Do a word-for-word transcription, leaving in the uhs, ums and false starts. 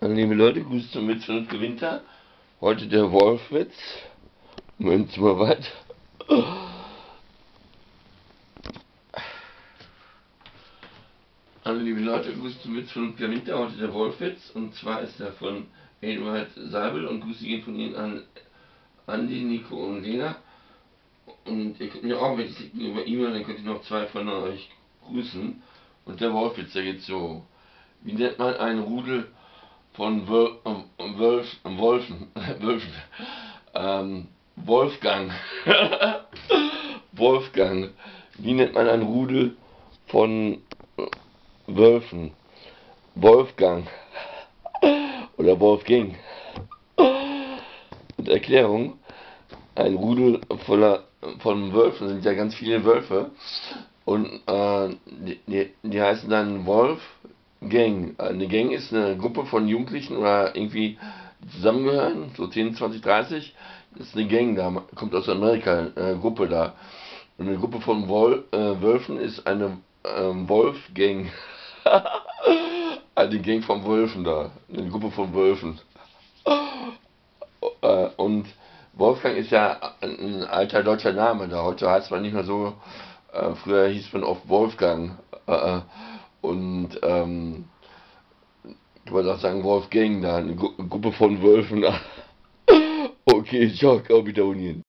Liebe Leute, Grüße zum Witz von Winter. Heute der Wolfwitz. Moment mal weiter. Hallo liebe Leute, Grüße zum Witz von Winter. Heute der Wolfwitz. Und zwar ist er von Eduard Seibel und Grüße gehen von Ihnen an Andi, Nico und Lena. Und ihr könnt mir auch, wenn ich es über E-Mail, dann könnt ihr noch zwei von euch grüßen. Und der Wolfwitz, der geht so. Wie nennt man einen Rudel von Wöl äh, Wölf äh, Wolfen, Wölfen, ähm, Wolfgang, Wolfgang, wie nennt man ein Rudel von Wölfen? Wolfgang oder Wolfgang. Und Erklärung, ein Rudel voller von Wölfen sind ja ganz viele Wölfe und äh, die, die, die heißen dann Wolf Gang. Eine Gang ist eine Gruppe von Jugendlichen oder irgendwie die zusammengehören, so zehn, zwanzig, dreißig. Das ist eine Gang da, kommt aus Amerika, eine Gruppe da. Und eine Gruppe von Wol äh, Wölfen ist eine ähm, Wolf-Gang. Eine Gang von Wölfen da, eine Gruppe von Wölfen. Äh, und Wolfgang ist ja ein alter deutscher Name da. Heute heißt man nicht mehr so. Äh, früher hieß man oft Wolfgang. Äh, und ähm, ich wollte auch sagen Wolfgang da, eine Gru Gruppe von Wölfen. Okay, ciao, auf Wiedersehen.